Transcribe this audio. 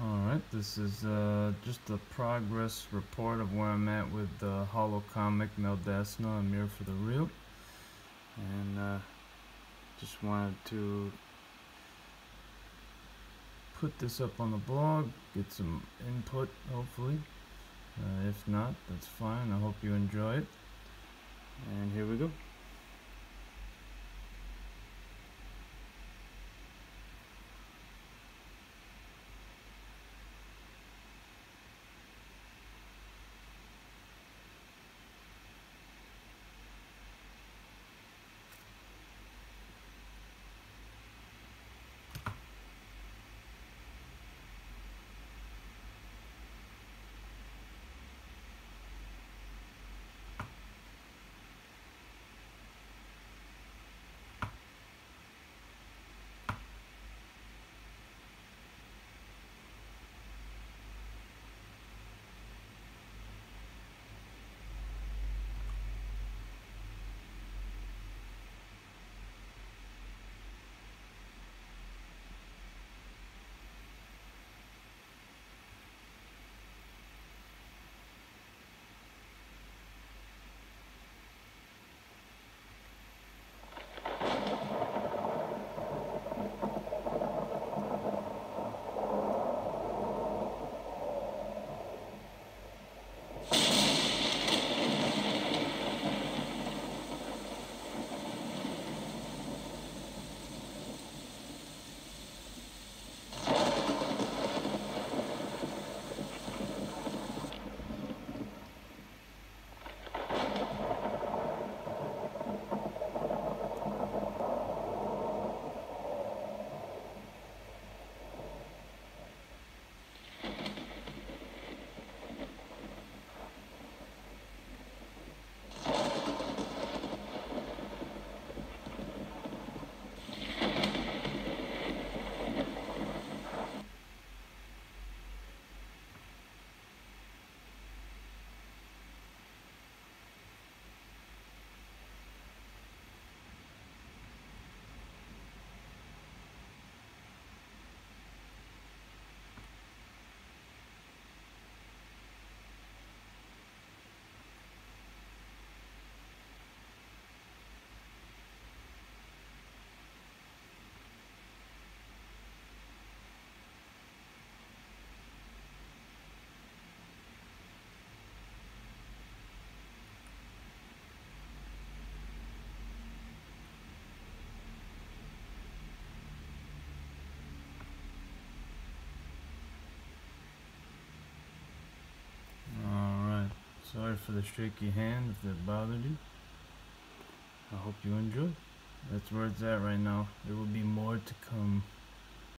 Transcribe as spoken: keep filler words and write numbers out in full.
Alright, this is uh, just a progress report of where I'm at with the Holo Comic Meldasna Amir for the Real. And uh, just wanted to put this up on the blog, get some input hopefully. Uh, if not, that's fine. I hope you enjoy it. And here we go. Sorry for the shaky hand if that bothered you. I hope you enjoyed. That's where it's at right now. There will be more to come.